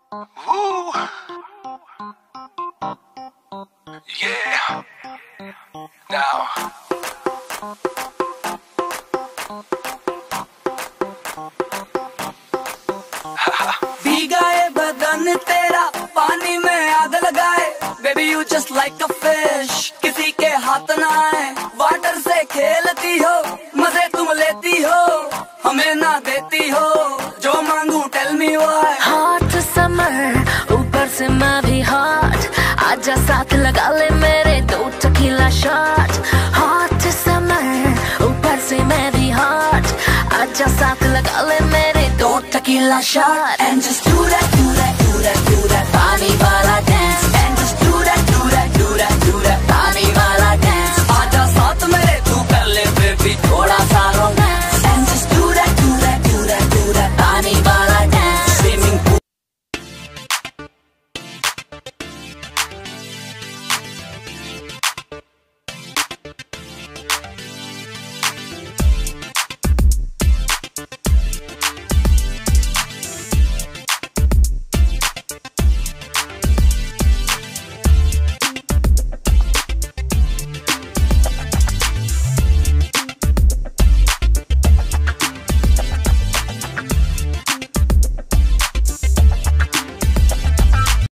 Woo. Yeah. Now. भीगा ये बदन तेरा पानी में आग लगाए, baby you just like a fish, किसी के हाथ ना आए। वाटर से खेलती हो, मजे तुम लेती हो, हमें ना देती हो, जो मांगू tell me why. Hot summer ऊपर से मैं भी हॉट, आजा साथ लगा ले मेरे 2 टकीला शॉट। हॉट समर ऊपर से मैं भी हॉट, आजा साथ लगा ले मेरे 2 tequila shot. And just do that, do that, do that, do that, पानी